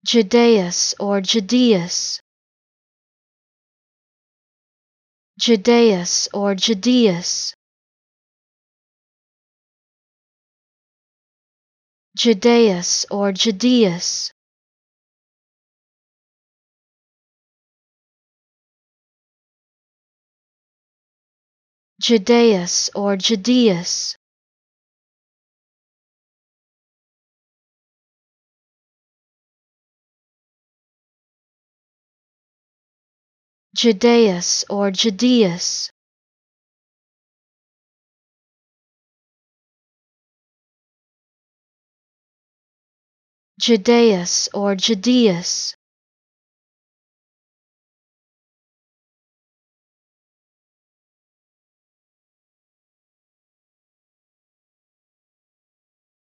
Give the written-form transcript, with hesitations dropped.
Judaeus or Judaeus. Judaeus or Judaeus. Judaeus or Judaeus. Judaeus or Judaeus. Judaeus or Judaeus. Judaeus or Judaeus.